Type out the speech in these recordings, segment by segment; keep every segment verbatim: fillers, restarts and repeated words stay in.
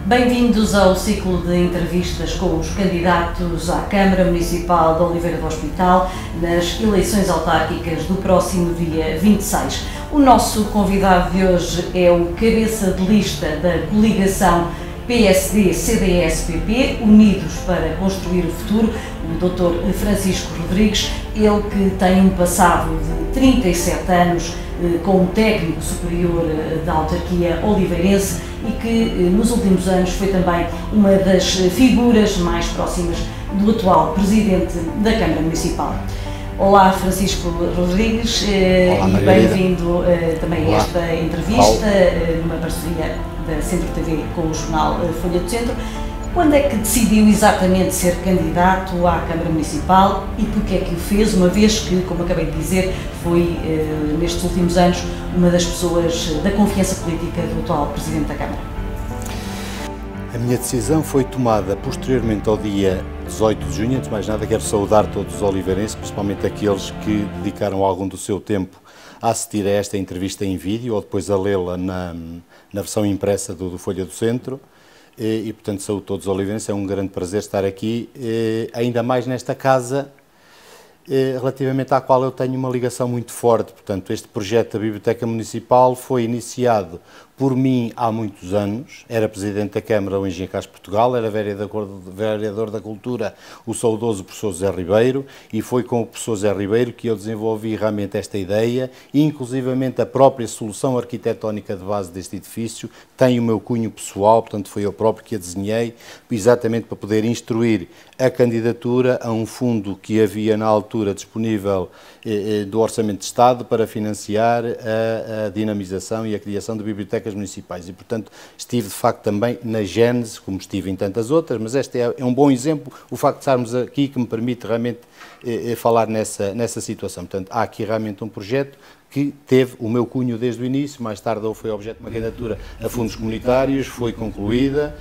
Bem-vindos ao ciclo de entrevistas com os candidatos à Câmara Municipal de Oliveira do Hospital nas eleições autárquicas do próximo dia vinte e seis. O nosso convidado de hoje é o cabeça de lista da coligação P S D C D S P P, Unidos para Construir o Futuro, o doutor Francisco Rodrigues, ele que tem um passado de trinta e sete anos como técnico superior da autarquia oliveirense e que nos últimos anos foi também uma das figuras mais próximas do atual Presidente da Câmara Municipal. Olá, Francisco Rodrigues. Olá, e bem-vindo também a esta entrevista, numa parceria da Centro T V com o jornal Folha do Centro. Quando é que decidiu exatamente ser candidato à Câmara Municipal e porquê é que o fez, uma vez que, como acabei de dizer, foi, eh, nestes últimos anos, uma das pessoas da confiança política do atual Presidente da Câmara? A minha decisão foi tomada posteriormente ao dia dezoito de junho. Antes de mais nada, quero saudar todos os oliveirenses, principalmente aqueles que dedicaram algum do seu tempo a assistir a esta entrevista em vídeo ou depois a lê-la na, na versão impressa do, do Folha do Centro. E, e, portanto, saúdo todos os oliveirenses, é um grande prazer estar aqui, e, ainda mais nesta casa, e, relativamente à qual eu tenho uma ligação muito forte. Portanto, este projeto da Biblioteca Municipal foi iniciado por mim há muitos anos. Era Presidente da Câmara o Engenheiro Carlos Portugal, era vereador, vereador da Cultura o saudoso professor José Ribeiro, e foi com o professor José Ribeiro que eu desenvolvi realmente esta ideia, e inclusivamente a própria solução arquitetónica de base deste edifício tem o meu cunho pessoal, portanto foi eu próprio que a desenhei, exatamente para poder instruir a candidatura a um fundo que havia na altura disponível eh, do Orçamento de Estado para financiar a, a dinamização e a criação de bibliotecas municipais e, portanto, estive de facto também na gênese, como estive em tantas outras, mas este é, é um bom exemplo, o facto de estarmos aqui que me permite realmente eh, falar nessa, nessa situação. Portanto, há aqui realmente um projeto que teve o meu cunho desde o início, mais tarde ele foi objeto de uma candidatura a fundos comunitários, foi concluída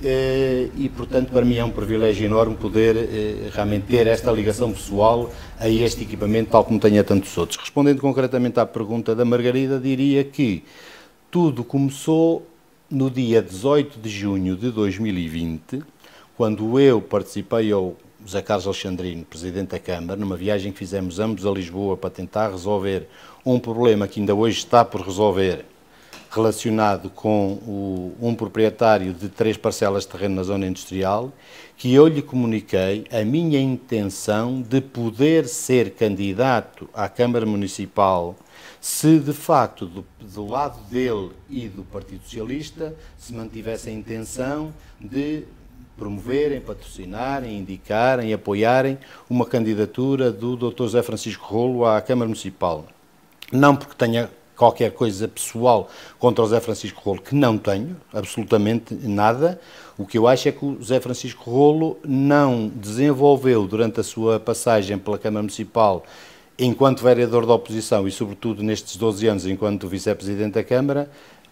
eh, e, portanto, para mim é um privilégio enorme poder eh, realmente ter esta ligação pessoal a este equipamento, tal como tenho a tantos outros. Respondendo concretamente à pergunta da Margarida, diria que tudo começou no dia dezoito de junho de dois mil e vinte, quando eu participei ao José Carlos Alexandrino, Presidente da Câmara, numa viagem que fizemos ambos a Lisboa para tentar resolver um problema que ainda hoje está por resolver, relacionado com o, um proprietário de três parcelas de terreno na zona industrial, que eu lhe comuniquei a minha intenção de poder ser candidato à Câmara Municipal se de facto do, do lado dele e do Partido Socialista se mantivesse a intenção de promoverem, patrocinarem, indicarem, apoiarem uma candidatura do doutor José Francisco Rolo à Câmara Municipal. Não porque tenha qualquer coisa pessoal contra o José Francisco Rolo, que não tenho, absolutamente nada. O que eu acho é que o José Francisco Rolo não desenvolveu durante a sua passagem pela Câmara Municipal, enquanto vereador da oposição e, sobretudo, nestes doze anos, enquanto vice-presidente da Câmara,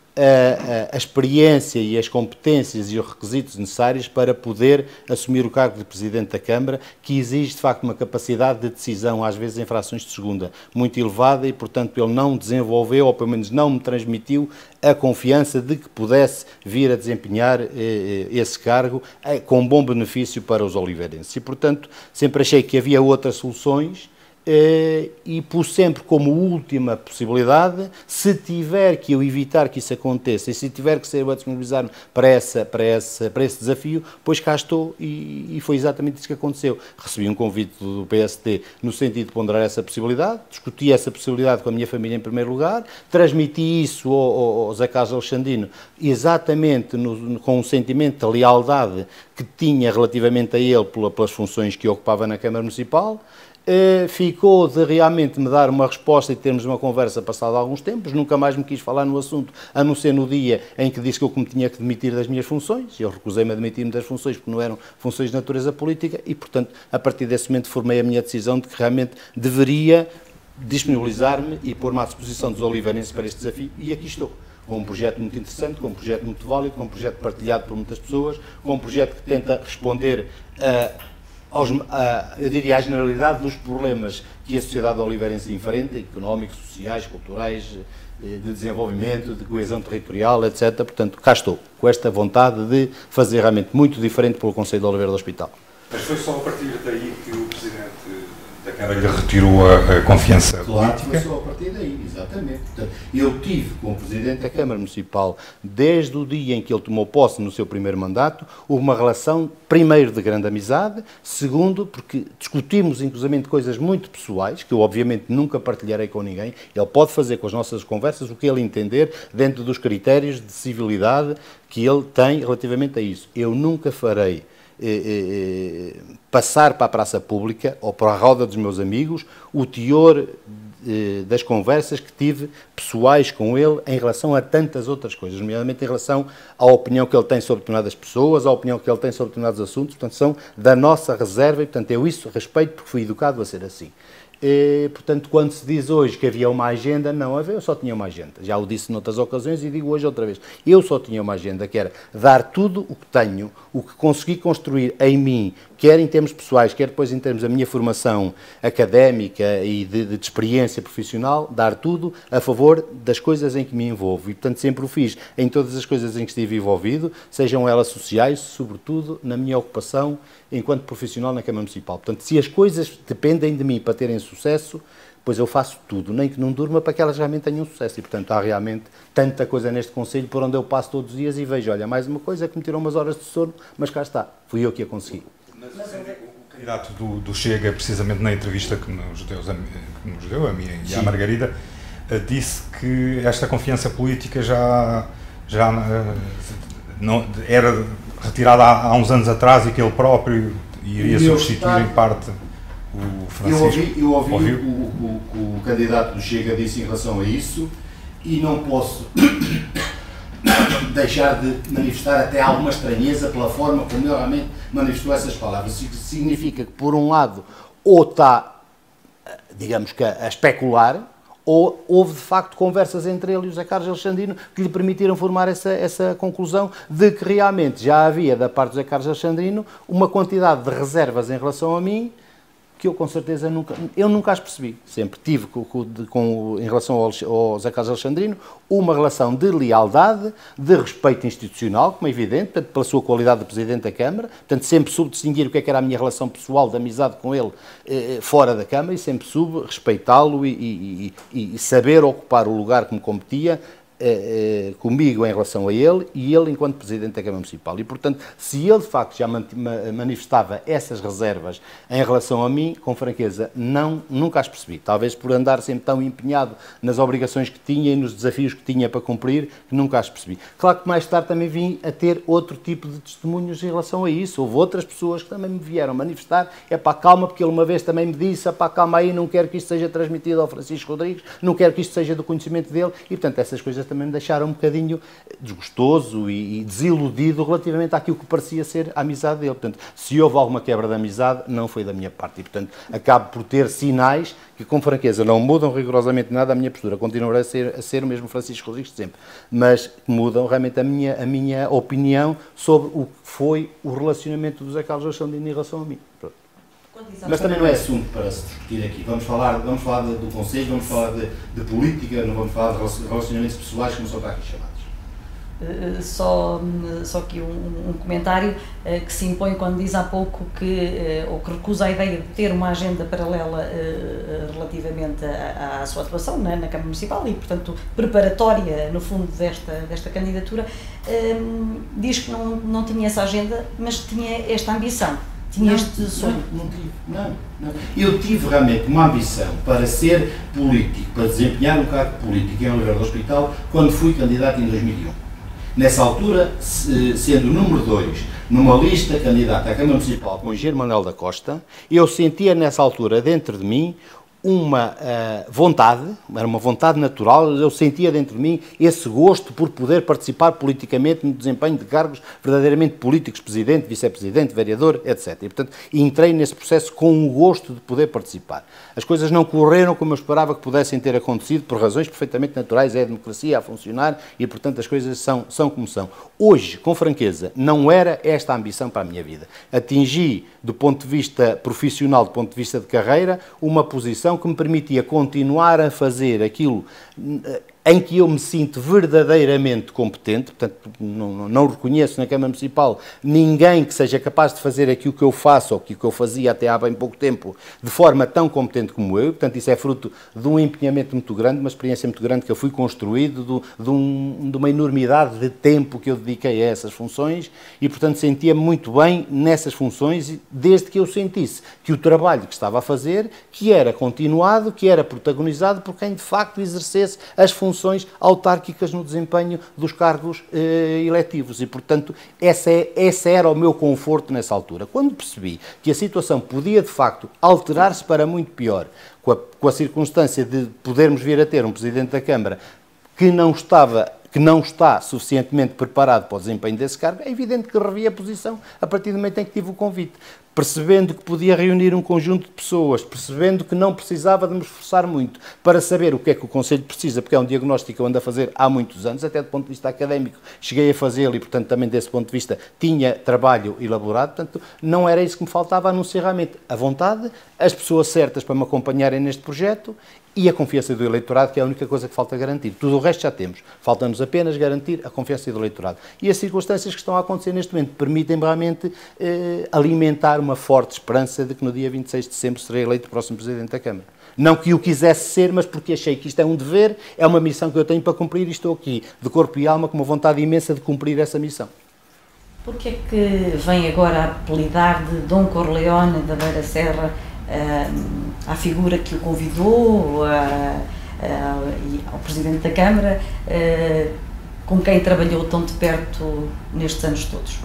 a, a, a experiência e as competências e os requisitos necessários para poder assumir o cargo de Presidente da Câmara, que exige, de facto, uma capacidade de decisão, às vezes em frações de segunda, muito elevada e, portanto, ele não desenvolveu, ou pelo menos não me transmitiu, a confiança de que pudesse vir a desempenhar eh, esse cargo eh, com bom benefício para os oliveirenses. E, portanto, sempre achei que havia outras soluções, Uh, e pus sempre como última possibilidade, se tiver que eu evitar que isso aconteça e se tiver que ser eu a disponibilizar-me para, essa, para, essa, para esse desafio, pois cá estou e, e foi exatamente isso que aconteceu. Recebi um convite do P S D no sentido de ponderar essa possibilidade, discuti essa possibilidade com a minha família em primeiro lugar, transmiti isso ao, ao, ao José Carlos Alexandrino exatamente no, com um sentimento de lealdade que tinha relativamente a ele pela, pelas funções que ocupava na Câmara Municipal. Uh, ficou de realmente me dar uma resposta e termos uma conversa passada alguns tempos, nunca mais me quis falar no assunto, a não ser no dia em que disse que eu me tinha que demitir das minhas funções. Eu recusei-me a demitir-me das funções porque não eram funções de natureza política e, portanto, a partir desse momento formei a minha decisão de que realmente deveria disponibilizar-me e pôr-me à disposição dos oliveirenses para este desafio, e aqui estou. Com um projeto muito interessante, com um projeto muito válido, com um projeto partilhado por muitas pessoas, com um projeto que tenta responder a Aos, a, eu diria, à generalidade dos problemas que a sociedade oliveirense enfrenta, económicos, sociais, culturais, de desenvolvimento, de coesão territorial, etcétera. Portanto, cá estou, com esta vontade de fazer realmente muito diferente pelo Concelho de Oliveira do Hospital. Mas foi só a partir daí que o Presidente da Câmara lhe retirou a, a confiança claro, política? Foi só a partir daí, exatamente. Portanto, eu tive com o Presidente da Câmara Municipal, desde o dia em que ele tomou posse no seu primeiro mandato, uma relação, primeiro, de grande amizade, segundo, porque discutimos inclusivamente coisas muito pessoais, que eu obviamente nunca partilharei com ninguém. Ele pode fazer com as nossas conversas o que ele entender dentro dos critérios de civilidade que ele tem relativamente a isso. Eu nunca farei Eh, eh, passar para a praça pública ou para a roda dos meus amigos o teor eh, das conversas que tive pessoais com ele em relação a tantas outras coisas, nomeadamente em relação à opinião que ele tem sobre determinadas pessoas, à opinião que ele tem sobre determinados assuntos. Portanto, são da nossa reserva e, portanto, eu isso respeito porque fui educado a ser assim. E, portanto, quando se diz hoje que havia uma agenda, não havia, eu só tinha uma agenda. Já o disse noutras ocasiões e digo hoje outra vez. Eu só tinha uma agenda, que era dar tudo o que tenho, o que consegui construir em mim, quer em termos pessoais, quer depois em termos da minha formação académica e de, de, de experiência profissional, dar tudo a favor das coisas em que me envolvo. E, portanto, sempre o fiz em todas as coisas em que estive envolvido, sejam elas sociais, sobretudo na minha ocupação enquanto profissional na Câmara Municipal. Portanto, se as coisas dependem de mim para terem sucesso, pois eu faço tudo, nem que não durma, para que elas realmente tenham sucesso. E, portanto, há realmente tanta coisa neste Conselho por onde eu passo todos os dias e vejo, olha, mais uma coisa que me tirou umas horas de sono, mas cá está, fui eu que a consegui. Mas o candidato do, do Chega, precisamente na entrevista que nos deu, que nos deu a mim e Sim. à Margarida, disse que esta confiança política já, já não, era retirada há, há uns anos atrás e que ele próprio iria substituir em parte o Francisco. Eu ouvi, eu ouvi o, o, o, o candidato do Chega disse em relação a isso e não posso deixar de manifestar até alguma estranheza pela forma como ele realmente manifestou essas palavras. Isso significa que, por um lado, ou está, digamos que, a especular, ou houve de facto conversas entre ele e o José Carlos Alexandrino que lhe permitiram formar essa, essa conclusão de que realmente já havia da parte do José Carlos Alexandrino uma quantidade de reservas em relação a mim que eu com certeza nunca, eu nunca as percebi. Sempre tive com, com, com, em relação ao, ao José Carlos Alexandrino uma relação de lealdade, de respeito institucional, como é evidente, portanto, pela sua qualidade de Presidente da Câmara, portanto sempre soube distinguir o que é que era a minha relação pessoal de amizade com ele eh, fora da Câmara e sempre soube respeitá-lo e, e, e, e saber ocupar o lugar que me competia eh, eh, comigo em relação a ele e ele enquanto Presidente da Câmara Municipal. E, portanto, se ele de facto já manifestava essas reservas em relação a mim, com franqueza, não, nunca as percebi. Talvez por andar sempre tão empenhado nas obrigações que tinha e nos desafios que tinha para cumprir, que nunca as percebi. Claro que mais tarde também vim a ter outro tipo de testemunhos em relação a isso. Houve outras pessoas que também me vieram manifestar, é pá, calma, porque ele uma vez também me disse, é pá, calma aí, não quero que isto seja transmitido ao Francisco Rodrigues, não quero que isto seja do conhecimento dele, e portanto essas coisas também me deixaram um bocadinho desgostoso e, e desiludido relativamente àquilo que parecia ser a amizade dele. Portanto, se houve alguma quebra de amizade, não foi da minha parte. E, portanto, acabo por ter sinais que, com franqueza, não mudam rigorosamente nada a minha postura. Continuarei a ser, a ser o mesmo Francisco Rodrigues de sempre. Mas mudam realmente a minha, a minha opinião sobre o que foi o relacionamento do José Carlos Alexandrino em relação a mim. Pronto. Mas também não é assunto para se discutir aqui. Vamos falar, vamos falar de, do Conselho, vamos falar de, de política, não vamos falar de relacionamentos pessoais que não são para aqui chamados. Uh, só, só aqui um, um comentário uh, que se impõe quando diz há pouco que, uh, ou que recusa a ideia de ter uma agenda paralela uh, relativamente à, à sua atuação na, na Câmara Municipal e, portanto, preparatória, no fundo, desta, desta candidatura, uh, diz que não, não tinha essa agenda, mas tinha esta ambição. Tinha não, este sonho? Não, não tive, não, não. Eu tive realmente uma ambição para ser político, para desempenhar um cargo político em Oliveira do Hospital, quando fui candidato em dois mil e um. Nessa altura, sendo o número dois numa lista candidata à Câmara Municipal com Engenheiro Manuel da Costa, eu sentia nessa altura dentro de mim uma uh, vontade, era uma vontade natural, eu sentia dentro de mim esse gosto por poder participar politicamente no desempenho de cargos verdadeiramente políticos, presidente, vice-presidente, vereador, etcétera. E, portanto, entrei nesse processo com o gosto de poder participar. As coisas não correram como eu esperava que pudessem ter acontecido, por razões perfeitamente naturais, é a democracia a funcionar e, portanto, as coisas são, são como são. Hoje, com franqueza, não era esta a ambição para a minha vida. Atingi, do ponto de vista profissional, do ponto de vista de carreira, uma posição que me permitia continuar a fazer aquilo em que eu me sinto verdadeiramente competente, portanto, não, não reconheço na Câmara Municipal ninguém que seja capaz de fazer aquilo que eu faço ou aquilo que eu fazia até há bem pouco tempo, de forma tão competente como eu. Portanto, isso é fruto de um empenhamento muito grande, uma experiência muito grande que eu fui construído, do, de, um, de uma enormidade de tempo que eu dediquei a essas funções e, portanto, sentia-me muito bem nessas funções, desde que eu sentisse que o trabalho que estava a fazer, que era continuado, que era protagonizado por quem, de facto, exercesse as funções funções autárquicas no desempenho dos cargos eh, eletivos e, portanto, esse, é, esse era o meu conforto nessa altura. Quando percebi que a situação podia, de facto, alterar-se para muito pior, com a, com a circunstância de podermos vir a ter um Presidente da Câmara que não estava... que não está suficientemente preparado para o desempenho desse cargo, é evidente que revi a posição a partir do momento em que tive o convite. Percebendo que podia reunir um conjunto de pessoas, percebendo que não precisava de me esforçar muito para saber o que é que o Conselho precisa, porque é um diagnóstico que eu ando a fazer há muitos anos, até do ponto de vista académico, cheguei a fazê-lo e, portanto, também desse ponto de vista tinha trabalho elaborado, portanto, não era isso que me faltava, a não ser realmente a vontade, as pessoas certas para me acompanharem neste projeto e a confiança do eleitorado, que é a única coisa que falta garantir. Tudo o resto já temos. Falta-nos apenas garantir a confiança do eleitorado. E as circunstâncias que estão a acontecer neste momento permitem realmente eh, alimentar uma forte esperança de que no dia vinte e seis de dezembro serei eleito o próximo Presidente da Câmara. Não que o quisesse ser, mas porque achei que isto é um dever, é uma missão que eu tenho para cumprir e estou aqui, de corpo e alma, com uma vontade imensa de cumprir essa missão. Por que é que vem agora a apelidar de Dom Corleone da Beira Serra à figura que o convidou, a, a, ao Presidente da Câmara, a, com quem trabalhou tão de perto nestes anos todos?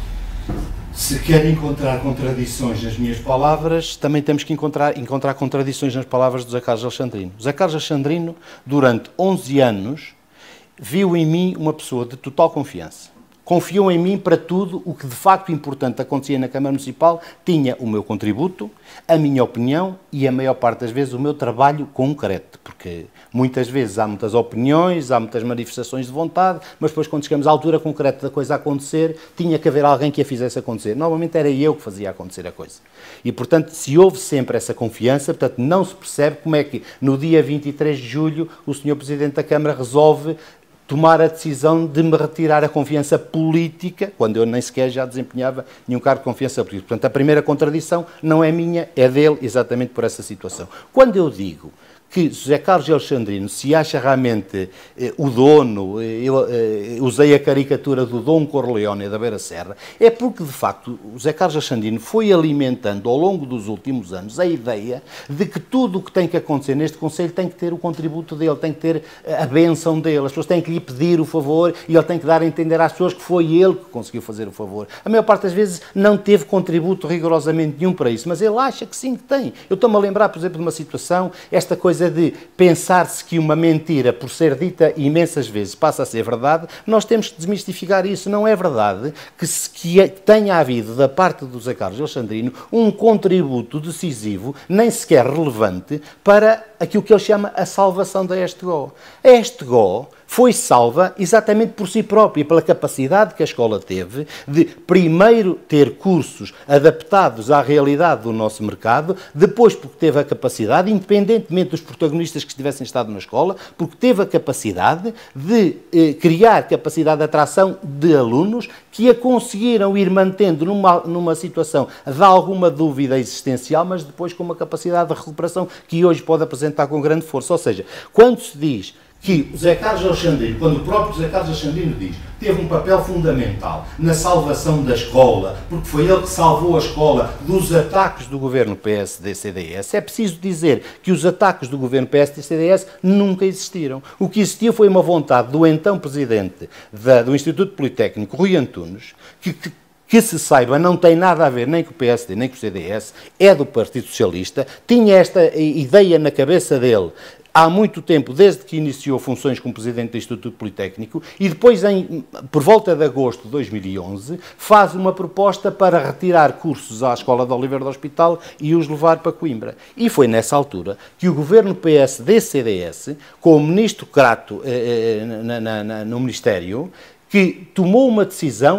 Se quer encontrar contradições nas minhas palavras, também temos que encontrar, encontrar contradições nas palavras do José Carlos Alexandrino. José Carlos Alexandrino, durante onze anos, viu em mim uma pessoa de total confiança. Confiou em mim para tudo o que de facto importante acontecia na Câmara Municipal, tinha o meu contributo, a minha opinião e a maior parte das vezes o meu trabalho concreto, porque muitas vezes há muitas opiniões, há muitas manifestações de vontade, mas depois quando chegamos à altura concreta da coisa a acontecer, tinha que haver alguém que a fizesse acontecer. Normalmente era eu que fazia acontecer a coisa. E, portanto, se houve sempre essa confiança, portanto, não se percebe como é que no dia vinte e três de julho o senhor Presidente da Câmara resolve tomar a decisão de me retirar a confiança política, quando eu nem sequer já desempenhava nenhum cargo de confiança política. Portanto, a primeira contradição não é minha, é dele, exatamente por essa situação. Quando eu digo que José Carlos Alexandrino se acha realmente eh, o dono, eh, eu eh, usei a caricatura do Dom Corleone da Beira Serra, é porque, de facto, o José Carlos Alexandrino foi alimentando ao longo dos últimos anos a ideia de que tudo o que tem que acontecer neste Conselho tem que ter o contributo dele, tem que ter a benção dele, as pessoas têm que lhe pedir o favor e ele tem que dar a entender às pessoas que foi ele que conseguiu fazer o favor. A maior parte das vezes não teve contributo rigorosamente nenhum para isso, mas ele acha que sim que tem. Eu estou-me a lembrar, por exemplo, de uma situação, esta coisa de pensar-se que uma mentira, por ser dita imensas vezes, passa a ser verdade, nós temos que desmistificar isso. Não é verdade que, se, que tenha havido, da parte do José Carlos Alexandrino, um contributo decisivo, nem sequer relevante, para aquilo que ele chama a salvação da Estegó. A Estegó foi salva exatamente por si própria, pela capacidade que a escola teve de, primeiro, ter cursos adaptados à realidade do nosso mercado, depois porque teve a capacidade, independentemente dos protagonistas que tivessem estado na escola, porque teve a capacidade de eh, criar capacidade de atração de alunos que a conseguiram ir mantendo numa, numa situação de alguma dúvida existencial, mas depois com uma capacidade de recuperação que hoje pode apresentar com grande força. Ou seja, quando se diz que José Carlos Alexandrino, quando o próprio José Carlos Alexandrino diz, teve um papel fundamental na salvação da escola, porque foi ele que salvou a escola dos ataques do governo P S D C D S, é preciso dizer que os ataques do governo P S D C D S nunca existiram. O que existiu foi uma vontade do então presidente da, do Instituto Politécnico, Rui Antunes, que, que que se saiba, não tem nada a ver nem com o P S D nem com o C D S, é do Partido Socialista, tinha esta ideia na cabeça dele há muito tempo, desde que iniciou funções como Presidente do Instituto Politécnico, e depois, em, por volta de agosto de dois mil e onze, faz uma proposta para retirar cursos à Escola de Oliveira do Hospital e os levar para Coimbra. E foi nessa altura que o governo P S D C D S, com o ministro Crato eh, na, na, na, no Ministério, que tomou uma decisão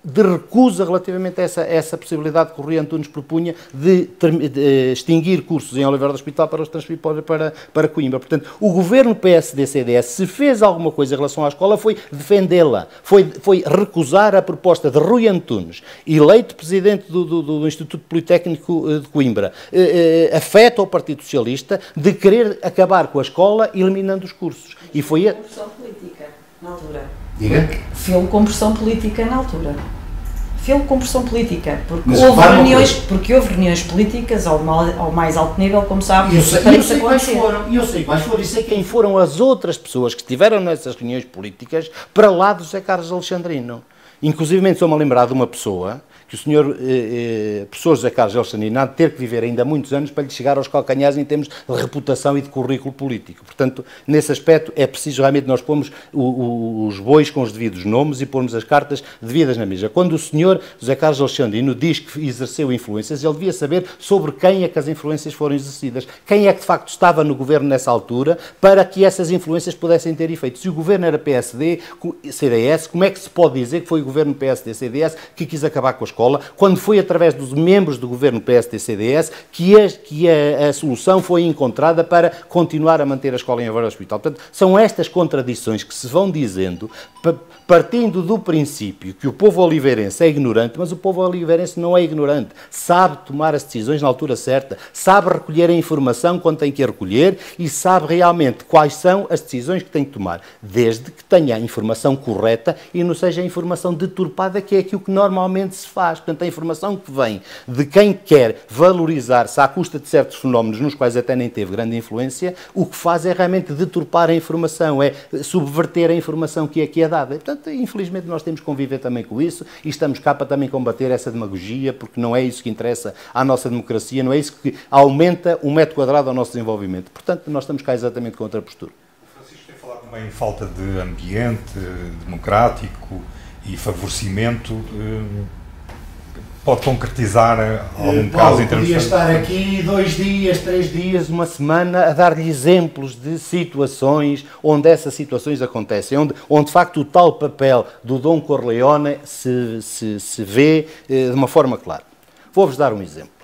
de recusa relativamente a essa, a essa possibilidade que o Rui Antunes propunha de, de extinguir cursos em Oliveira do Hospital para os transferir para, para, para Coimbra. Portanto, o governo P S D C D S, se fez alguma coisa em relação à escola, foi defendê-la, foi, foi recusar a proposta de Rui Antunes, eleito presidente do, do, do Instituto Politécnico de Coimbra, eh, eh, afeta ao Partido Socialista, de querer acabar com a escola eliminando os cursos. E foi a... Pressão política, na altura. Diga? Fê-lo com pressão política na altura. Fê-lo com pressão política, porque Mas houve, reuniões, porque houve reuniões políticas ao, ao mais alto nível, como sabe, eu sei, para eu isso sei quais acontecer. foram, eu sei quais foram, e sei quem foram as outras pessoas que estiveram nessas reuniões políticas para lá do José Carlos Alexandrino. Inclusive, estou-me a lembrar de uma pessoa que o senhor eh, eh, professor José Carlos Alexandrino há de ter que viver ainda muitos anos para lhe chegar aos calcanhares em termos de reputação e de currículo político. Portanto, nesse aspecto, é preciso realmente nós pormos o, o, os bois com os devidos nomes e pormos as cartas devidas na mesa. Quando o senhor José Carlos Alexandrino diz que exerceu influências, ele devia saber sobre quem é que as influências foram exercidas, quem é que de facto estava no governo nessa altura para que essas influências pudessem ter efeito. Se o governo era P S D, C D S, como é que se pode dizer que foi o governo P S D C D S que quis acabar com a escola, quando foi através dos membros do governo P S D C D S que, a, que a, a solução foi encontrada para continuar a manter a escola em Oliveira do Hospital. Portanto, são estas contradições que se vão dizendo, partindo do princípio que o povo oliveirense é ignorante, mas o povo oliveirense não é ignorante, sabe tomar as decisões na altura certa, sabe recolher a informação quando tem que a recolher e sabe realmente quais são as decisões que tem que tomar, desde que tenha a informação correta e não seja a informação deturpada, que é aquilo que normalmente se faz. Portanto, a informação que vem de quem quer valorizar-se à custa de certos fenómenos nos quais até nem teve grande influência, o que faz é realmente deturpar a informação, é subverter a informação que aqui é dada. E, portanto, infelizmente nós temos que conviver também com isso e estamos cá para também combater essa demagogia, porque não é isso que interessa à nossa democracia, não é isso que aumenta um metro quadrado ao nosso desenvolvimento. Portanto, nós estamos cá exatamente com outra postura. Francisco tem falado também em falta de ambiente democrático e favorecimento. Pode concretizar algum Bom, caso em termos podia de... estar aqui dois dias, três dias, uma semana a dar-lhe exemplos de situações onde essas situações acontecem, onde, onde de facto o tal papel do Dom Corleone se, se, se vê eh, de uma forma clara. Vou-vos dar um exemplo.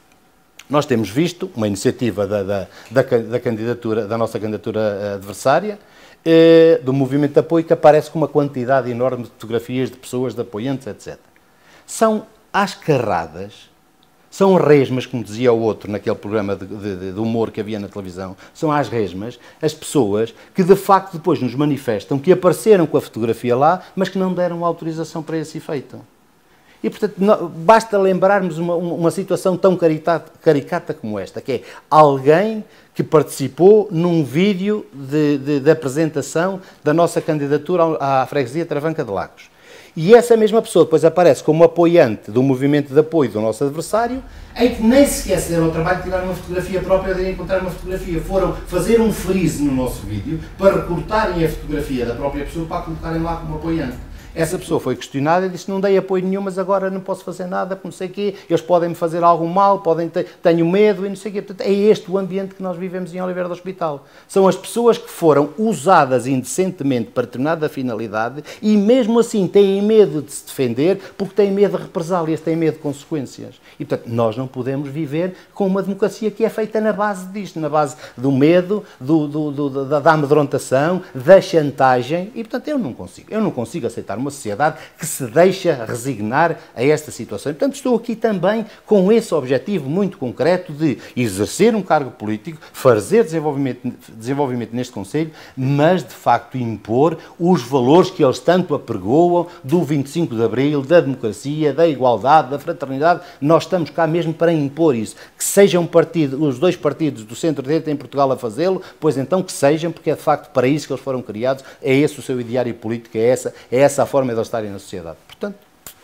Nós temos visto uma iniciativa da, da, da, da, candidatura, da nossa candidatura adversária, eh, do movimento de apoio, que aparece com uma quantidade enorme de fotografias de pessoas, de apoiantes, etcétera. São às carradas, são resmas, como dizia o outro naquele programa de, de, de humor que havia na televisão, são às resmas as pessoas que de facto depois nos manifestam que apareceram com a fotografia lá, mas que não deram autorização para esse efeito. E, portanto, não, basta lembrarmos uma, uma situação tão caricata, caricata como esta, que é alguém que participou num vídeo de, de, de apresentação da nossa candidatura à freguesia Travanca de Lagos. E essa mesma pessoa depois aparece como apoiante do movimento de apoio do nosso adversário, em que nem sequer se deram ao trabalho de tirar uma fotografia própria ou de encontrar uma fotografia. Foram fazer um freeze no nosso vídeo para recortarem a fotografia da própria pessoa para a colocarem lá como apoiante. Essa pessoa foi questionada e disse: não dei apoio nenhum, mas agora não posso fazer nada, porque não sei o quê, eles podem-me fazer algum mal, podem ter, tenho medo e não sei o quê. Portanto, é este o ambiente que nós vivemos em Oliveira do Hospital. São as pessoas que foram usadas indecentemente para determinada finalidade e mesmo assim têm medo de se defender porque têm medo de represálias, têm medo de consequências. E, portanto, nós não podemos viver com uma democracia que é feita na base disto, na base do medo, do, do, do, da, da amedrontação, da chantagem. E, portanto, eu não consigo. Eu não consigo aceitar uma sociedade que se deixa resignar a esta situação. E, portanto, estou aqui também com esse objetivo muito concreto de exercer um cargo político, fazer desenvolvimento, desenvolvimento neste Conselho, mas, de facto, impor os valores que eles tanto apregoam do vinte e cinco de Abril, da democracia, da igualdade, da fraternidade. Nós estamos cá mesmo para impor isso. Que sejam partido, os dois partidos do centro-direita em Portugal a fazê-lo, pois então que sejam, porque é de facto para isso que eles foram criados, é esse o seu ideário político, é essa, é essa a forma de eles estarem na sociedade. Portanto,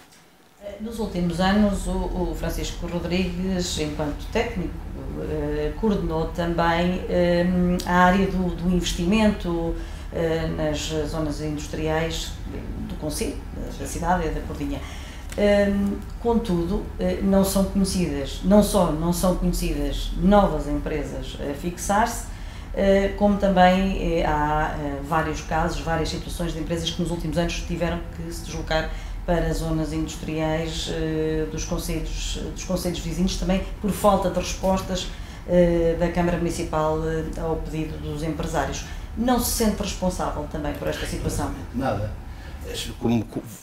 nos últimos anos, o, o Francisco Rodrigues, enquanto técnico, eh, coordenou também eh, a área do, do investimento eh, nas zonas industriais do Concelho, da cidade e da Cordinha. Um, contudo, não são conhecidas, não só não são conhecidas novas empresas a fixar-se, como também há vários casos, várias situações de empresas que nos últimos anos tiveram que se deslocar para zonas industriais dos concelhos, dos concelhos vizinhos, também por falta de respostas da Câmara Municipal ao pedido dos empresários. Não se sente responsável também por esta situação? Nada. Como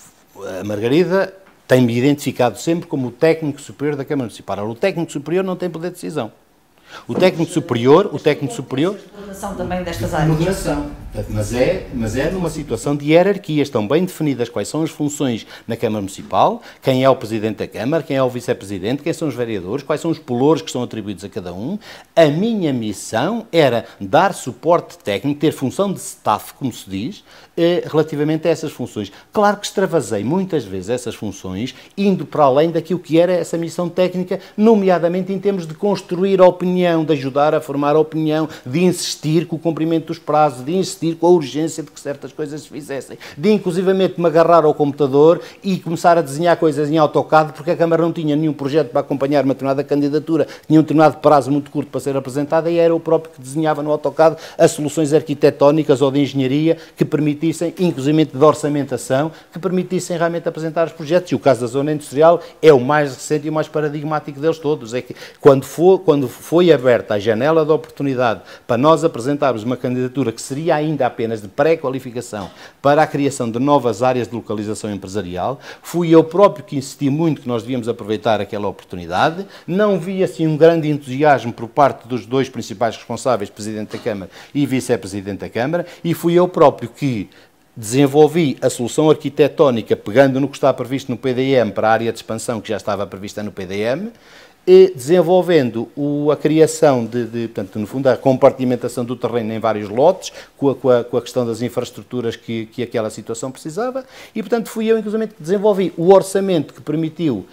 a Margarida tem-me identificado sempre como o técnico superior da Câmara Municipal. O técnico superior não tem poder de decisão. O técnico superior, o técnico superior... Moderação também destas áreas. Moderação. Mas é, mas é numa situação de hierarquia. Estão bem definidas quais são as funções na Câmara Municipal, quem é o Presidente da Câmara, quem é o Vice-Presidente, quem são os vereadores, quais são os pelouros que são atribuídos a cada um. A minha missão era dar suporte técnico, ter função de staff, como se diz, eh, relativamente a essas funções. Claro que extravasei muitas vezes essas funções, indo para além daquilo que era essa missão técnica, nomeadamente em termos de construir a opinião, de ajudar a formar a opinião, de insistir com o cumprimento dos prazos, de insistir com a urgência de que certas coisas se fizessem, de inclusivamente me agarrar ao computador e começar a desenhar coisas em AutoCAD, porque a Câmara não tinha nenhum projeto para acompanhar uma determinada candidatura, tinha um determinado prazo muito curto para ser apresentada e era eu próprio que desenhava no AutoCAD as soluções arquitetónicas ou de engenharia que permitissem, inclusivamente de orçamentação, que permitissem realmente apresentar os projetos. E o caso da zona industrial é o mais recente e o mais paradigmático deles todos. É que quando, for, quando foi aberta a janela de oportunidade para nós apresentarmos uma candidatura que seria ainda apenas de pré-qualificação para a criação de novas áreas de localização empresarial, fui eu próprio que insisti muito que nós devíamos aproveitar aquela oportunidade. Não vi assim um grande entusiasmo por parte dos dois principais responsáveis, Presidente da Câmara e Vice-Presidente da Câmara, e fui eu próprio que desenvolvi a solução arquitetónica pegando no que está previsto no P D M para a área de expansão que já estava prevista no P D M, e desenvolvendo o, a criação de, de, portanto, no fundo, a compartimentação do terreno em vários lotes, com a, com a, com a questão das infraestruturas que, que aquela situação precisava, e, portanto, fui eu, inclusive, que desenvolvi o orçamento que permitiu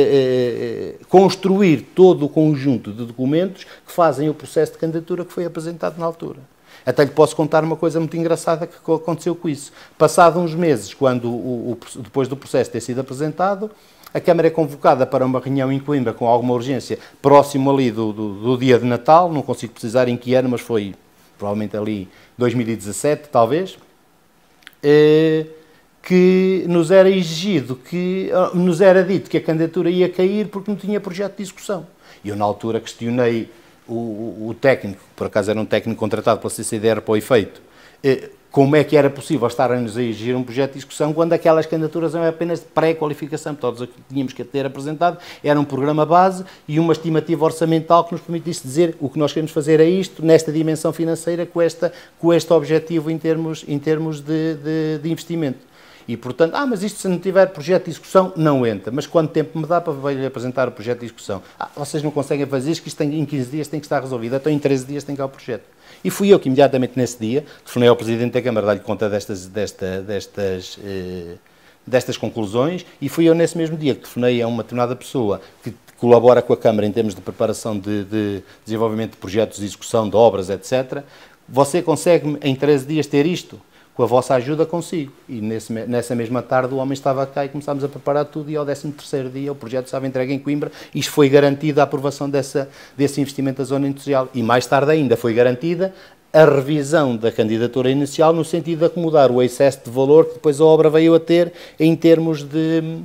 eh, eh, construir todo o conjunto de documentos que fazem o processo de candidatura que foi apresentado na altura. Até lhe posso contar uma coisa muito engraçada que aconteceu com isso. Passado uns meses, quando o, o, depois do processo ter sido apresentado, a Câmara é convocada para uma reunião em Coimbra com alguma urgência, próximo ali do, do, do dia de Natal, não consigo precisar em que ano, mas foi provavelmente ali dois mil e dezassete, talvez, eh, que nos era exigido, que nos era dito que a candidatura ia cair porque não tinha projeto de execução. E eu, na altura, questionei o, o, o técnico, por acaso era um técnico contratado pela C C D R para o efeito, eh, como é que era possível estarem-nos a exigir um projeto de discussão quando aquelas candidaturas eram apenas de pré-qualificação. Todos o que tínhamos que ter apresentado era um programa base e uma estimativa orçamental que nos permitisse dizer o que nós queremos fazer é isto, nesta dimensão financeira, com, esta, com este objetivo em termos, em termos de, de, de investimento. E, portanto, ah, mas isto se não tiver projeto de execução, não entra. Mas quanto tempo me dá para vir apresentar o projeto de execução? Ah, vocês não conseguem fazer isto, que isto tem, em quinze dias tem que estar resolvido, então em treze dias tem que ir ao projeto. E fui eu que, imediatamente nesse dia, telefonei ao Presidente da Câmara, dar-lhe conta destas, desta, destas, eh, destas conclusões, e fui eu nesse mesmo dia que telefonei a uma determinada pessoa que colabora com a Câmara em termos de preparação de, de desenvolvimento de projetos de execução, de obras, etcétera. Você consegue em treze dias ter isto? Com a vossa ajuda consigo. E nesse, nessa mesma tarde o homem estava cá e começámos a preparar tudo e ao décimo terceiro dia o projeto estava entregue em Coimbra e isto foi garantida a aprovação dessa, desse investimento da zona industrial. E mais tarde ainda foi garantida a revisão da candidatura inicial no sentido de acomodar o excesso de valor que depois a obra veio a ter em termos de...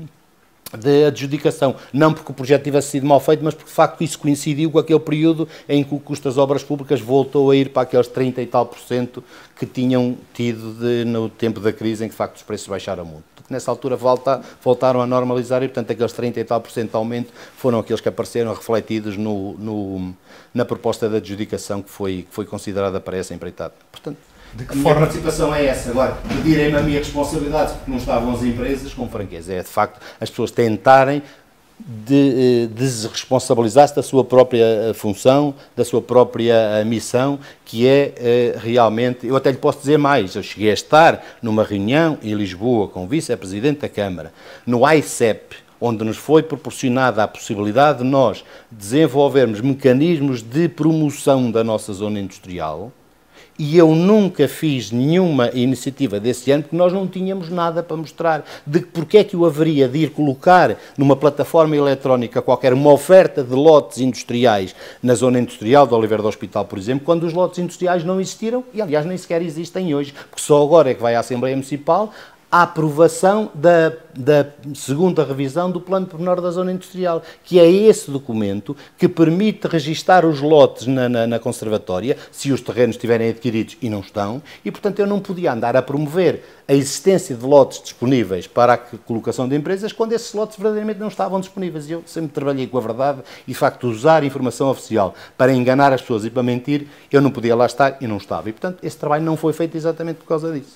de adjudicação, não porque o projeto tivesse sido mal feito, mas porque de facto isso coincidiu com aquele período em que o custo das obras públicas voltou a ir para aqueles trinta e tal por cento que tinham tido de, no tempo da crise em que de facto os preços baixaram muito. Nessa altura volta, voltaram a normalizar e portanto aqueles trinta e tal por cento de aumento foram aqueles que apareceram refletidos no, no, na proposta de adjudicação que foi, que foi considerada para essa empreitada. Portanto, de que a minha forma... participação é essa. Agora, pedirem-me a minha responsabilidade porque não estavam as empresas, com franqueza. É, de facto, as pessoas tentarem de, de desresponsabilizar-se da sua própria função, da sua própria missão, que é realmente... Eu até lhe posso dizer mais. Eu cheguei a estar numa reunião em Lisboa com o Vice-Presidente da Câmara, no I C E P, onde nos foi proporcionada a possibilidade de nós desenvolvermos mecanismos de promoção da nossa zona industrial. E eu nunca fiz nenhuma iniciativa desse ano porque nós não tínhamos nada para mostrar de porque é que eu haveria de ir colocar numa plataforma eletrónica qualquer uma oferta de lotes industriais na zona industrial de Oliveira do Hospital, por exemplo, quando os lotes industriais não existiram e, aliás, nem sequer existem hoje, porque só agora é que vai à Assembleia Municipal a aprovação da, da segunda revisão do Plano Pormenor da Zona Industrial, que é esse documento que permite registar os lotes na, na, na conservatória, se os terrenos estiverem adquiridos e não estão, e, portanto, eu não podia andar a promover a existência de lotes disponíveis para a colocação de empresas quando esses lotes verdadeiramente não estavam disponíveis. E eu sempre trabalhei com a verdade e, de facto, usar informação oficial para enganar as pessoas e para mentir, eu não podia lá estar e não estava. E, portanto, esse trabalho não foi feito exatamente por causa disso.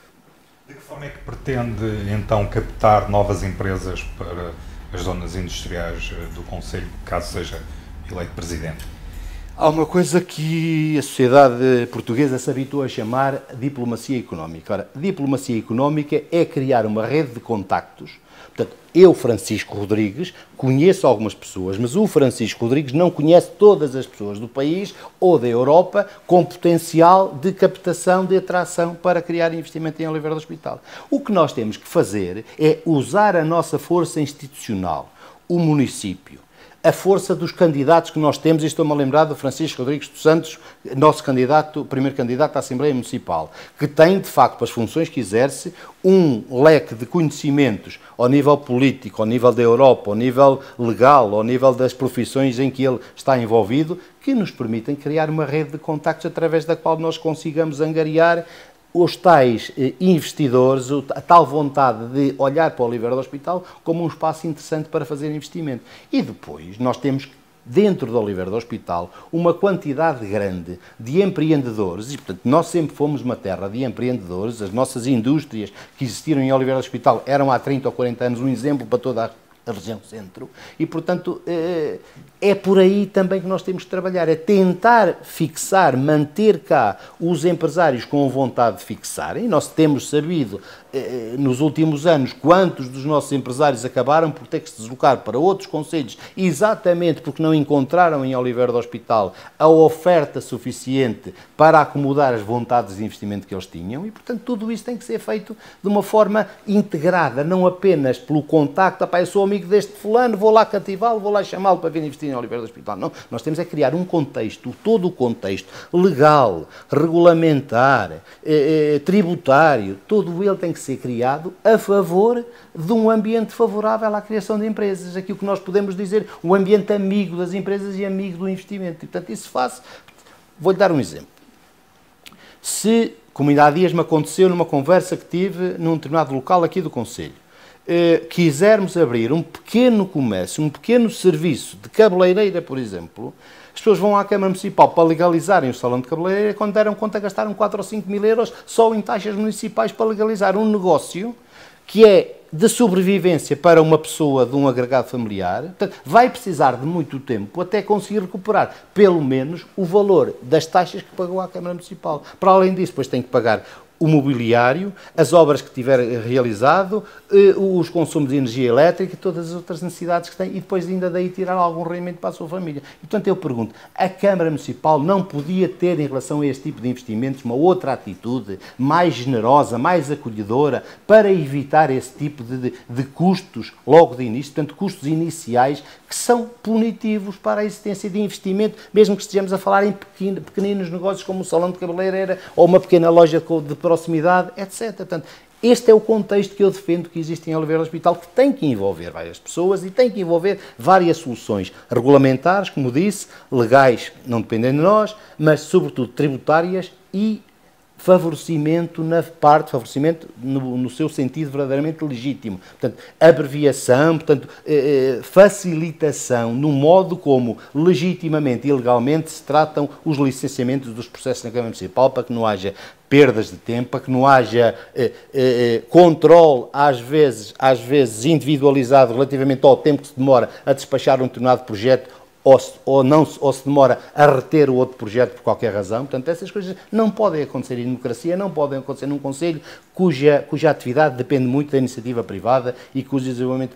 De que forma é que pretende, então, captar novas empresas para as zonas industriais do Conselho, caso seja eleito Presidente? Há uma coisa que a sociedade portuguesa se habituou a chamar diplomacia económica. Ora, diplomacia económica é criar uma rede de contactos. Portanto, eu, Francisco Rodrigues, conheço algumas pessoas, mas o Francisco Rodrigues não conhece todas as pessoas do país ou da Europa com potencial de captação, de atração para criar investimento em Oliveira do Hospital. O que nós temos que fazer é usar a nossa força institucional, o município, a força dos candidatos que nós temos, e estou-me a lembrar do Francisco Rodrigues dos Santos, nosso candidato, primeiro candidato à Assembleia Municipal, que tem, de facto, para as funções que exerce, um leque de conhecimentos ao nível político, ao nível da Europa, ao nível legal, ao nível das profissões em que ele está envolvido, que nos permitem criar uma rede de contactos através da qual nós consigamos angariar os tais eh, investidores, a tal vontade de olhar para o Oliveira do Hospital como um espaço interessante para fazer investimento. E depois nós temos, dentro do Oliveira do Hospital, uma quantidade grande de empreendedores, e portanto nós sempre fomos uma terra de empreendedores, as nossas indústrias que existiram em Oliveira do Hospital eram há trinta ou quarenta anos um exemplo para toda a a região centro, e portanto é por aí também que nós temos que trabalhar, é tentar fixar, manter cá os empresários com vontade de fixarem. Nós temos sabido nos últimos anos quantos dos nossos empresários acabaram por ter que se deslocar para outros concelhos, exatamente porque não encontraram em Oliveira do Hospital a oferta suficiente para acomodar as vontades de investimento que eles tinham, e portanto tudo isso tem que ser feito de uma forma integrada, não apenas pelo contacto, eu sou amigo deste fulano, vou lá cativá-lo, vou lá chamá-lo para vir investir em Oliveira do Hospital. Não, nós temos é criar um contexto, todo o contexto legal, regulamentar, eh, eh, tributário, todo ele tem que ser criado a favor de um ambiente favorável à criação de empresas. Aquilo que nós podemos dizer, um ambiente amigo das empresas e amigo do investimento. E, portanto, isso faz... Vou-lhe dar um exemplo. Se, como ainda há dias me aconteceu numa conversa que tive num determinado local aqui do Conselho, eh, quisermos abrir um pequeno comércio, um pequeno serviço de cabeleireira, por exemplo, as pessoas vão à Câmara Municipal para legalizarem o salão de cabeleireira, quando deram conta gastaram quatro ou cinco mil euros só em taxas municipais para legalizar um negócio que é de sobrevivência para uma pessoa de um agregado familiar. Portanto, vai precisar de muito tempo até conseguir recuperar, pelo menos, o valor das taxas que pagou à Câmara Municipal. Para além disso, depois tem que pagar o mobiliário, as obras que tiver realizado, os consumos de energia elétrica e todas as outras necessidades que tem, e depois ainda daí tirar algum rendimento para a sua família. E, portanto, eu pergunto, a Câmara Municipal não podia ter, em relação a este tipo de investimentos, uma outra atitude mais generosa, mais acolhedora, para evitar esse tipo de, de, de custos logo de início, portanto, custos iniciais que são punitivos para a existência de investimento, mesmo que estejamos a falar em pequeno, pequeninos negócios como um salão de cabeleireira ou uma pequena loja de proximidade, etcétera. Portanto, este é o contexto que eu defendo que existe em Oliveira do Hospital, que tem que envolver várias pessoas e tem que envolver várias soluções regulamentares, como disse, legais, não dependem de nós, mas sobretudo tributárias e favorecimento na parte, favorecimento no, no seu sentido verdadeiramente legítimo. Portanto, abreviação, portanto, eh, facilitação no modo como legitimamente e legalmente se tratam os licenciamentos dos processos na Câmara Municipal, para que não haja perdas de tempo, para que não haja eh, eh, controle, às vezes, às vezes individualizado relativamente ao tempo que se demora a despachar um determinado projeto, Ou se, ou, não, ou se demora a reter o outro projeto por qualquer razão. Portanto, essas coisas não podem acontecer em democracia, não podem acontecer num Conselho cuja, cuja atividade depende muito da iniciativa privada e cujo desenvolvimento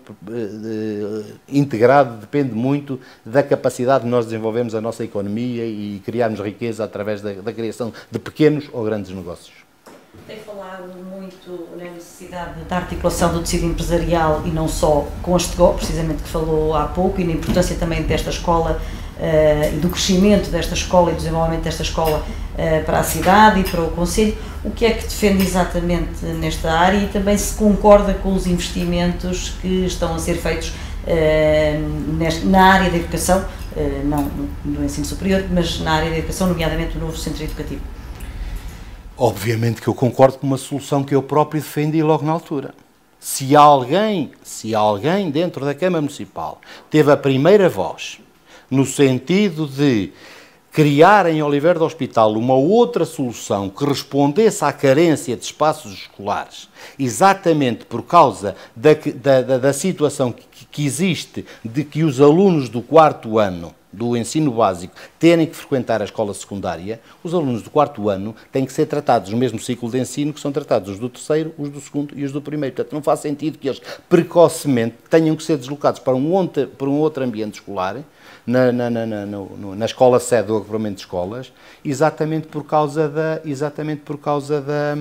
eh, integrado depende muito da capacidade de nós desenvolvermos a nossa economia e criarmos riqueza através da, da criação de pequenos ou grandes negócios. Tem falado muito na necessidade da articulação do tecido empresarial e não só com a Estegó, precisamente que falou há pouco, e na importância também desta escola e do crescimento desta escola e do desenvolvimento desta escola uh, para a cidade e para o concelho. O que é que defende exatamente nesta área e também se concorda com os investimentos que estão a ser feitos uh, nesta, na área da educação, uh, não no, no ensino superior, mas na área da educação, nomeadamente no novo centro educativo? Obviamente que eu concordo com uma solução que eu próprio defendi logo na altura. Se alguém, se alguém dentro da Câmara Municipal teve a primeira voz no sentido de criar em Oliveira do Hospital uma outra solução que respondesse à carência de espaços escolares, exatamente por causa da, da, da, da situação que, que existe de que os alunos do quarto ano do ensino básico terem que frequentar a escola secundária, os alunos do quarto ano têm que ser tratados no mesmo ciclo de ensino que são tratados os do terceiro, os do segundo e os do primeiro. Portanto, não faz sentido que eles precocemente tenham que ser deslocados para um outro, para um outro ambiente escolar, na, na, na, na, no, na escola sede do agrupamento de escolas, exatamente por causa da, exatamente por causa da,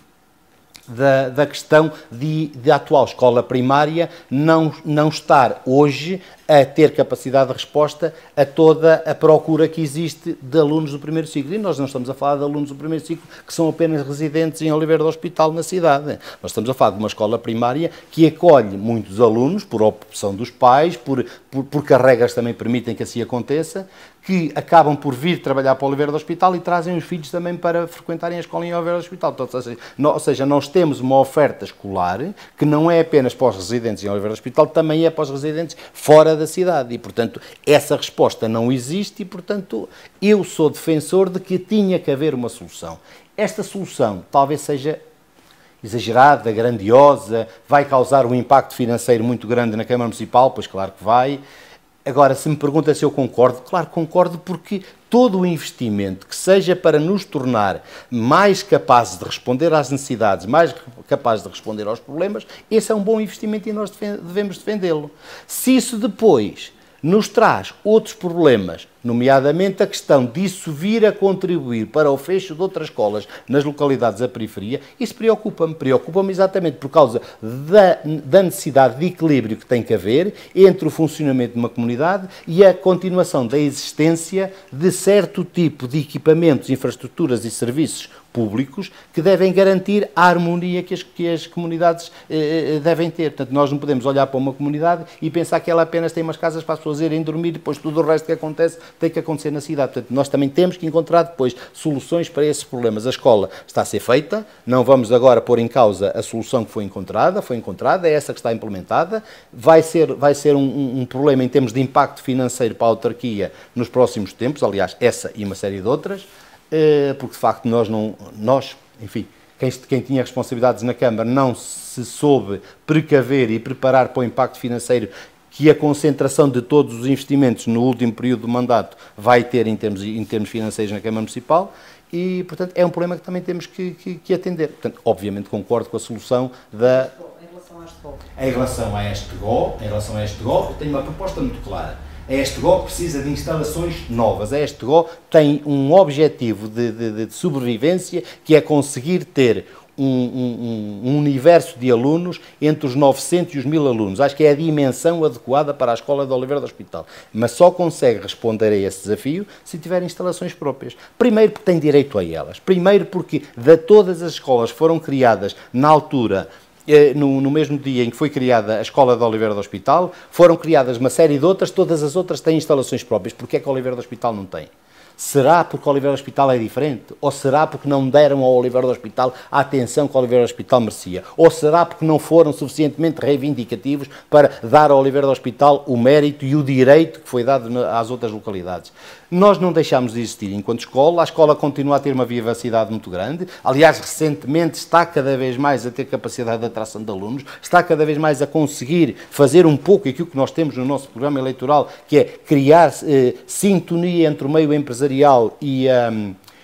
da, da questão de, de a atual escola primária não, não estar hoje a ter capacidade de resposta a toda a procura que existe de alunos do primeiro ciclo. E nós não estamos a falar de alunos do primeiro ciclo que são apenas residentes em Oliveira do Hospital, na cidade. Nós estamos a falar de uma escola primária que acolhe muitos alunos, por opção dos pais, por, por, porque as regras também permitem que assim aconteça, que acabam por vir trabalhar para Oliveira do Hospital e trazem os filhos também para frequentarem a escola em Oliveira do Hospital. Então, ou, seja, ou seja, nós temos uma oferta escolar que não é apenas para os residentes em Oliveira do Hospital, também é para os residentes fora da cidade e, portanto, essa resposta não existe e, portanto, eu sou defensor de que tinha que haver uma solução. Esta solução talvez seja exagerada, grandiosa, vai causar um impacto financeiro muito grande na Câmara Municipal, pois claro que vai. Agora, se me pergunta se eu concordo, claro que concordo, porque todo o investimento que seja para nos tornar mais capazes de responder às necessidades, mais capazes de responder aos problemas, esse é um bom investimento e nós devemos defendê-lo. Se isso depois nos traz outros problemas, nomeadamente a questão disso vir a contribuir para o fecho de outras escolas nas localidades da periferia, isso preocupa-me. Preocupa-me exatamente por causa da, da necessidade de equilíbrio que tem que haver entre o funcionamento de uma comunidade e a continuação da existência de certo tipo de equipamentos, infraestruturas e serviços públicos que devem garantir a harmonia que as, que as comunidades eh, devem ter. Portanto, nós não podemos olhar para uma comunidade e pensar que ela apenas tem umas casas para as pessoas irem dormir e depois tudo o resto que acontece tem que acontecer na cidade. Portanto, nós também temos que encontrar depois soluções para esses problemas. A escola está a ser feita, não vamos agora pôr em causa a solução que foi encontrada, foi encontrada, é essa que está implementada, vai ser, vai ser um, um, um problema em termos de impacto financeiro para a autarquia nos próximos tempos, aliás, essa e uma série de outras, porque de facto nós, não, nós enfim, quem, quem tinha responsabilidades na Câmara não se soube precaver e preparar para o impacto financeiro que a concentração de todos os investimentos no último período do mandato vai ter em termos, em termos financeiros na Câmara Municipal e, portanto, é um problema que também temos que, que, que atender. Portanto, obviamente concordo com a solução da... Em relação a Estegó. Em relação a Estegó, em relação a Estegó, eu tenho uma proposta muito clara. A Estegó precisa de instalações novas. A Estegó tem um objetivo de, de, de sobrevivência que é conseguir ter um, um, um universo de alunos entre os novecentos e os mil alunos. Acho que é a dimensão adequada para a Escola de Oliveira do Hospital. Mas só consegue responder a esse desafio se tiver instalações próprias. Primeiro porque tem direito a elas. Primeiro porque de todas as escolas que foram criadas na altura... No, no mesmo dia em que foi criada a Escola de Oliveira do Hospital, foram criadas uma série de outras, todas as outras têm instalações próprias. Porquê é que a Oliveira do Hospital não tem? Será porque o Oliveira do Hospital é diferente? Ou será porque não deram ao Oliveira do Hospital a atenção que o Oliveira do Hospital merecia? Ou será porque não foram suficientemente reivindicativos para dar ao Oliveira do Hospital o mérito e o direito que foi dado às outras localidades? Nós não deixamos de existir enquanto escola, a escola continua a ter uma vivacidade muito grande, aliás, recentemente está cada vez mais a ter capacidade de atração de alunos, está cada vez mais a conseguir fazer um pouco aquilo que nós temos no nosso programa eleitoral, que é criar eh, sintonia entre o meio empresarial e, um,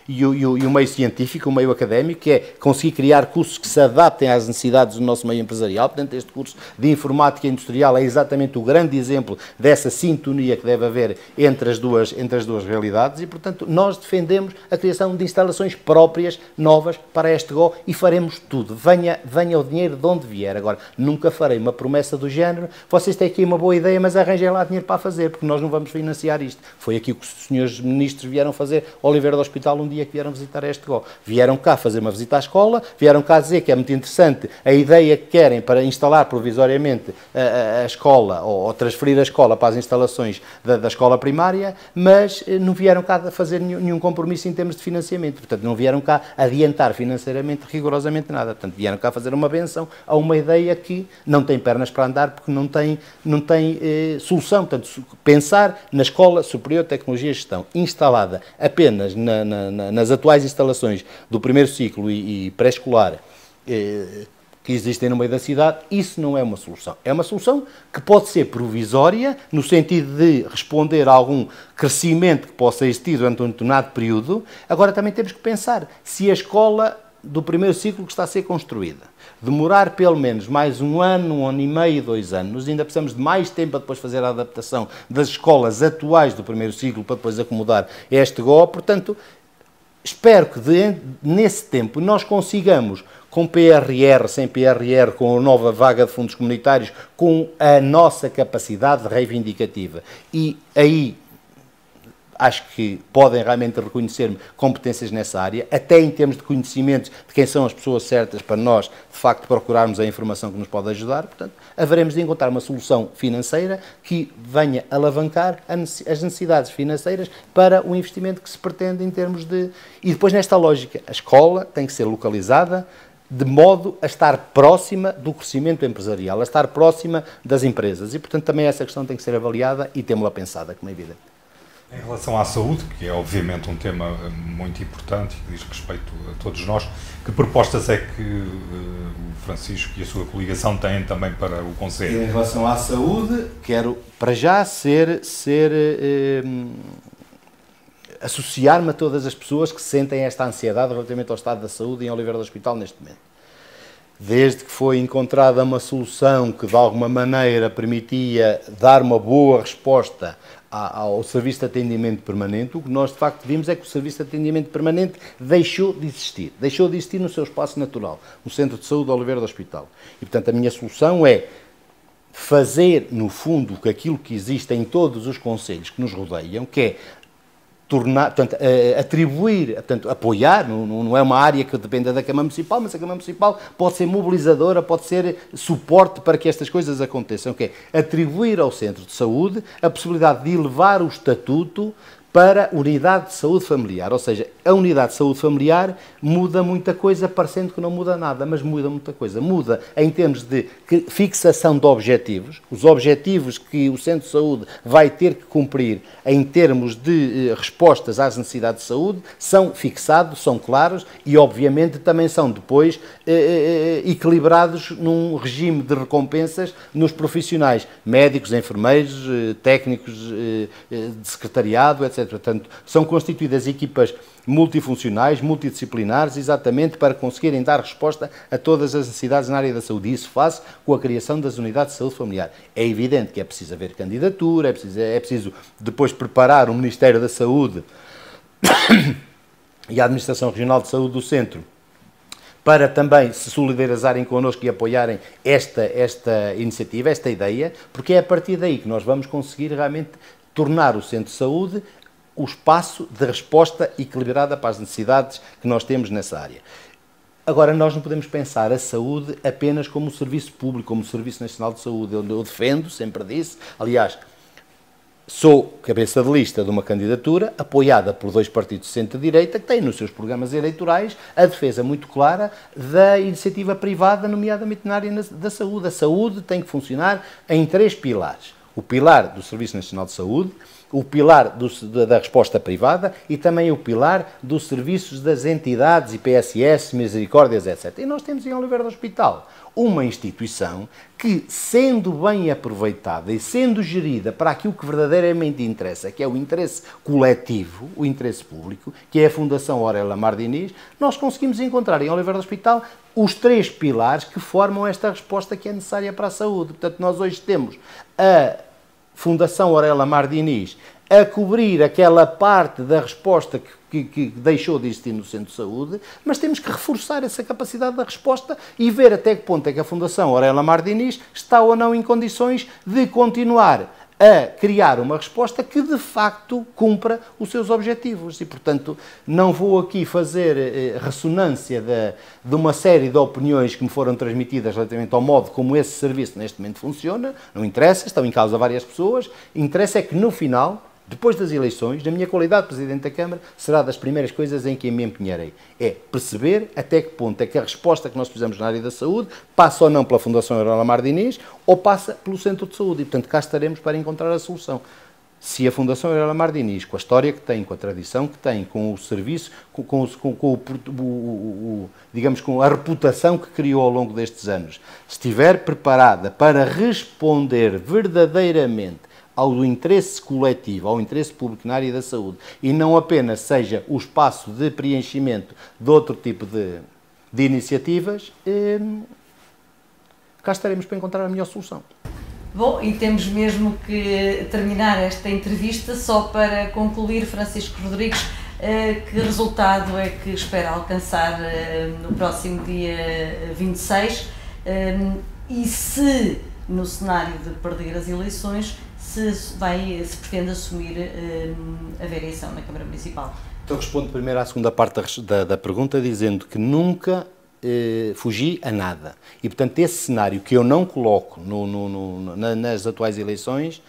e o, e, o, e o meio científico, o meio académico, que é conseguir criar cursos que se adaptem às necessidades do nosso meio empresarial. Portanto, este curso de informática industrial é exatamente o grande exemplo dessa sintonia que deve haver entre as duas, entre as duas realidades e, portanto, nós defendemos a criação de instalações próprias, novas, para a Estegó e faremos tudo. Venha, venha o dinheiro de onde vier. Agora, nunca farei uma promessa do género, vocês têm aqui uma boa ideia, mas arranjem lá dinheiro para fazer, porque nós não vamos financiar isto. Foi aqui que os senhores ministros vieram fazer ao Oliveira do Hospital um dia que vieram visitar a Estegó. Vieram cá fazer uma visita à escola, vieram cá dizer que é muito interessante a ideia que querem para instalar provisoriamente a, a, a escola, ou, ou transferir a escola para as instalações da, da escola primária, mas não vieram cá fazer nenhum, nenhum compromisso em termos de financiamento. Portanto, não vieram cá adiantar financeiramente rigorosamente nada. Portanto, vieram cá fazer uma benção a uma ideia que não tem pernas para andar porque não tem, não tem eh, solução. Portanto, pensar na Escola Superior de Tecnologia e Gestão instalada apenas na, na, nas atuais instalações do primeiro ciclo e, e pré-escolar eh, que existem no meio da cidade, isso não é uma solução. É uma solução que pode ser provisória, no sentido de responder a algum crescimento que possa existir durante um determinado período. Agora também temos que pensar se a escola do primeiro ciclo que está a ser construída demorar pelo menos mais um ano, um ano e meio, dois anos, ainda precisamos de mais tempo para depois fazer a adaptação das escolas atuais do primeiro ciclo para depois acomodar este G O. Portanto, espero que de, nesse tempo nós consigamos, com P R R, sem P R R, com a nova vaga de fundos comunitários, com a nossa capacidade reivindicativa. E aí acho que podem realmente reconhecer-me competências nessa área, até em termos de conhecimentos de quem são as pessoas certas para nós, de facto, procurarmos a informação que nos pode ajudar. Portanto, haveremos de encontrar uma solução financeira que venha alavancar as necessidades financeiras para o investimento que se pretende em termos de... E depois, nesta lógica, a escola tem que ser localizada de modo a estar próxima do crescimento empresarial, a estar próxima das empresas. E, portanto, também essa questão tem que ser avaliada e temos-la pensada, como é evidente. Em relação à saúde, que é obviamente um tema muito importante e que diz respeito a todos nós, que propostas é que uh, o Francisco e a sua coligação têm também para o Conselho? Em relação à saúde, quero para já ser, ser uh, associar-me a todas as pessoas que sentem esta ansiedade relativamente ao estado da saúde em Oliveira do Hospital neste momento. Desde que foi encontrada uma solução que de alguma maneira permitia dar uma boa resposta ao Serviço de Atendimento Permanente, o que nós de facto vimos é que o Serviço de Atendimento Permanente deixou de existir. Deixou de existir no seu espaço natural, no Centro de Saúde de Oliveira do Hospital. E, portanto, a minha solução é fazer, no fundo, aquilo que existe em todos os concelhos que nos rodeiam, que é tornar, portanto, atribuir, portanto, apoiar, não, não é uma área que dependa da Câmara Municipal, mas a Câmara Municipal pode ser mobilizadora, pode ser suporte para que estas coisas aconteçam, que é atribuir ao Centro de Saúde a possibilidade de elevar o estatuto para Unidade de Saúde Familiar, ou seja, a Unidade de Saúde Familiar muda muita coisa, parecendo que não muda nada, mas muda muita coisa. Muda em termos de fixação de objetivos, os objetivos que o Centro de Saúde vai ter que cumprir em termos de eh, respostas às necessidades de saúde, são fixados, são claros e, obviamente, também são depois eh, eh, equilibrados num regime de recompensas nos profissionais, médicos, enfermeiros, eh, técnicos eh, de secretariado, etcétera. Portanto, são constituídas equipas multifuncionais, multidisciplinares, exatamente para conseguirem dar resposta a todas as necessidades na área da saúde. E isso faz com a criação das unidades de saúde familiar. É evidente que é preciso haver candidatura, é preciso, é preciso depois preparar o Ministério da Saúde e a Administração Regional de Saúde do Centro para também se solidarizarem connosco e apoiarem esta, esta iniciativa, esta ideia, porque é a partir daí que nós vamos conseguir realmente tornar o Centro de Saúde o espaço de resposta equilibrada para as necessidades que nós temos nessa área. Agora, nós não podemos pensar a saúde apenas como um serviço público, como um Serviço Nacional de Saúde. Eu, eu defendo, sempre disse, aliás, sou cabeça de lista de uma candidatura apoiada por dois partidos de centro-direita que têm nos seus programas eleitorais a defesa muito clara da iniciativa privada, nomeadamente na área da saúde. A saúde tem que funcionar em três pilares. o pilar do Serviço Nacional de Saúde, o pilar do, da resposta privada e também o pilar dos serviços das entidades e P S S, Misericórdias, etcétera. E nós temos em Oliveira do Hospital uma instituição que, sendo bem aproveitada e sendo gerida para aquilo que verdadeiramente interessa, que é o interesse coletivo, o interesse público, que é a Fundação Aurélia Lamar Diniz, nós conseguimos encontrar em Oliveira do Hospital os três pilares que formam esta resposta que é necessária para a saúde. Portanto, nós hoje temos a Fundação Aurélia Lamar Diniz a cobrir aquela parte da resposta que Que, que deixou de existir no Centro de Saúde, mas temos que reforçar essa capacidade da resposta e ver até que ponto é que a Fundação Aurélia Lamar Diniz está ou não em condições de continuar a criar uma resposta que de facto cumpra os seus objetivos. E, portanto, não vou aqui fazer eh, ressonância de, de uma série de opiniões que me foram transmitidas relativamente ao modo como esse serviço neste momento funciona. Não interessa, estão em causa várias pessoas. Interessa é que no final, depois das eleições, na minha qualidade de Presidente da Câmara, será das primeiras coisas em que me empenharei. É perceber até que ponto é que a resposta que nós fizemos na área da saúde passa ou não pela Fundação Aurélia Lamar Diniz ou passa pelo Centro de Saúde. E, portanto, cá estaremos para encontrar a solução. Se a Fundação Aurélia Lamar Diniz, com a história que tem, com a tradição que tem, com o serviço, com, com, com, com o, o, o, digamos, com a reputação que criou ao longo destes anos, estiver preparada para responder verdadeiramente ao interesse coletivo, ao interesse público na área da saúde, e não apenas seja o espaço de preenchimento de outro tipo de, de iniciativas, eh, cá estaremos para encontrar a melhor solução. Bom, e temos mesmo que terminar esta entrevista. Só para concluir, Francisco Rodrigues, eh, que resultado é que espera alcançar eh, no próximo dia vinte e seis, eh, e se, no cenário de perder as eleições, se, vai, se pretende assumir uh, a vereação na Câmara Municipal? Então respondo primeiro à segunda parte da, da pergunta, dizendo que nunca eh, fugi a nada. E, portanto, esse cenário que eu não coloco no, no, no, na, nas atuais eleições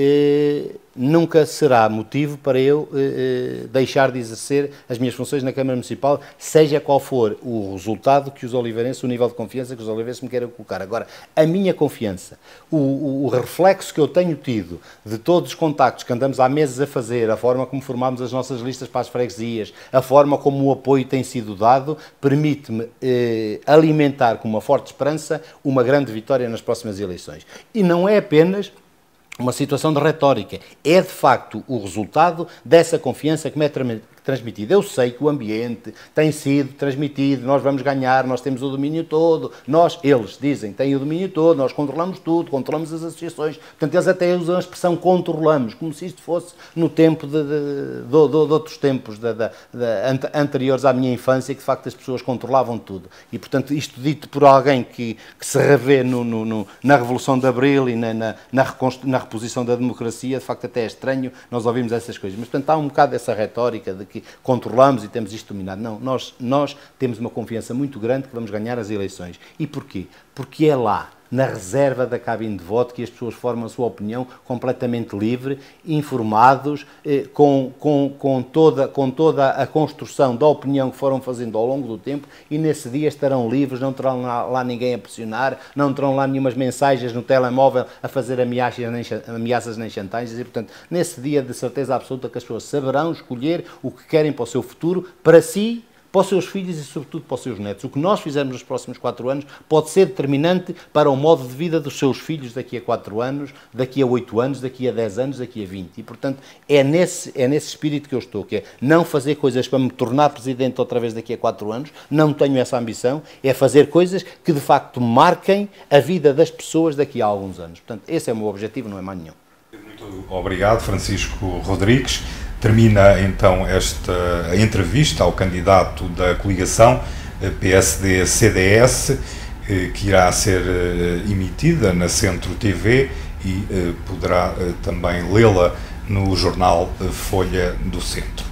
eh, nunca será motivo para eu eh, deixar de exercer as minhas funções na Câmara Municipal, seja qual for o resultado que os oliveirenses, o nível de confiança que os oliveirenses me queiram colocar. Agora, a minha confiança, o, o, o reflexo que eu tenho tido de todos os contactos que andamos há meses a fazer, a forma como formámos as nossas listas para as freguesias, a forma como o apoio tem sido dado, permite-me eh, alimentar com uma forte esperança uma grande vitória nas próximas eleições. E não é apenas uma situação de retórica, é de facto o resultado dessa confiança que me é transmitida. Eu sei que o ambiente tem sido transmitido, nós vamos ganhar, nós temos o domínio todo, nós, eles dizem, têm o domínio todo, nós controlamos tudo, controlamos as associações, portanto eles até usam a expressão controlamos, como se isto fosse no tempo de, de, de, de, de outros tempos de, de, de, anteriores à minha infância, que de facto as pessoas controlavam tudo. E portanto isto dito por alguém que, que se revê no, no, no, na Revolução de Abril e na, na, na, na reposição da democracia, de facto até é estranho nós ouvirmos essas coisas. Mas portanto há um bocado dessa retórica de que controlamos e temos isto dominado. Não, nós, nós temos uma confiança muito grande que vamos ganhar as eleições. E porquê? Porque é lá, na reserva da cabine de voto, que as pessoas formam a sua opinião completamente livre, informados, eh, com, com, com, toda, com toda a construção da opinião que foram fazendo ao longo do tempo, e nesse dia estarão livres, não terão lá, lá ninguém a pressionar, não terão lá nenhumas mensagens no telemóvel a fazer ameaças nem, ameaças nem chantagens, e portanto, nesse dia de certeza absoluta que as pessoas saberão escolher o que querem para o seu futuro, para si, para os seus filhos e, sobretudo, para os seus netos. O que nós fizermos nos próximos quatro anos pode ser determinante para o modo de vida dos seus filhos daqui a quatro anos, daqui a oito anos, daqui a dez anos, daqui a vinte. E, portanto, é nesse, é nesse espírito que eu estou, que é não fazer coisas para me tornar presidente outra vez daqui a quatro anos, não tenho essa ambição, é fazer coisas que, de facto, marquem a vida das pessoas daqui a alguns anos. Portanto, esse é o meu objetivo, não é mais nenhum. Muito obrigado, Francisco Rodrigues. Termina então esta entrevista ao candidato da coligação P S D C D S, que irá ser emitida na Centro T V e poderá também lê-la no jornal Folha do Centro.